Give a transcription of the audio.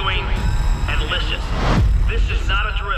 doing and listen. This is not a drill.